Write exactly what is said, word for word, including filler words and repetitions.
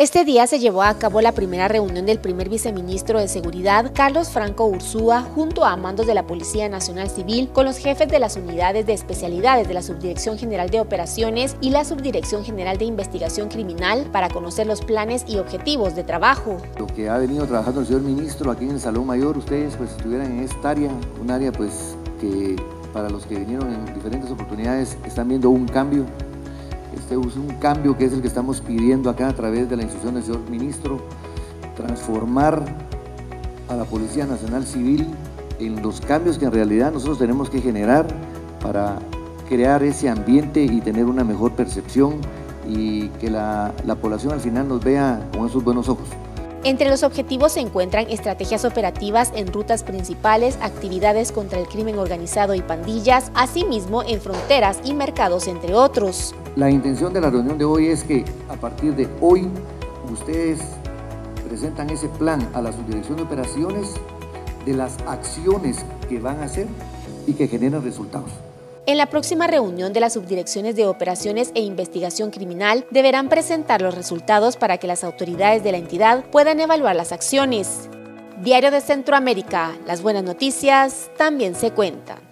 Este día se llevó a cabo la primera reunión del primer viceministro de Seguridad, Carlos Franco Ursúa, junto a mandos de la Policía Nacional Civil, con los jefes de las unidades de especialidades de la Subdirección General de Operaciones y la Subdirección General de Investigación Criminal para conocer los planes y objetivos de trabajo. Lo que ha venido trabajando el señor ministro aquí en el Salón Mayor, ustedes pues estuvieran en esta área, un área pues que para los que vinieron en diferentes oportunidades están viendo un cambio. Este es un cambio que es el que estamos pidiendo acá a través de la instrucción del señor ministro, transformar a la Policía Nacional Civil en los cambios que en realidad nosotros tenemos que generar para crear ese ambiente y tener una mejor percepción y que la, la población al final nos vea con esos buenos ojos. Entre los objetivos se encuentran estrategias operativas en rutas principales, actividades contra el crimen organizado y pandillas, asimismo en fronteras y mercados, entre otros. La intención de la reunión de hoy es que a partir de hoy ustedes presentan ese plan a la Subdirección de Operaciones de las acciones que van a hacer y que generen resultados. En la próxima reunión de las subdirecciones de Operaciones e Investigación Criminal deberán presentar los resultados para que las autoridades de la entidad puedan evaluar las acciones. Diario de Centroamérica, las buenas noticias también se cuentan.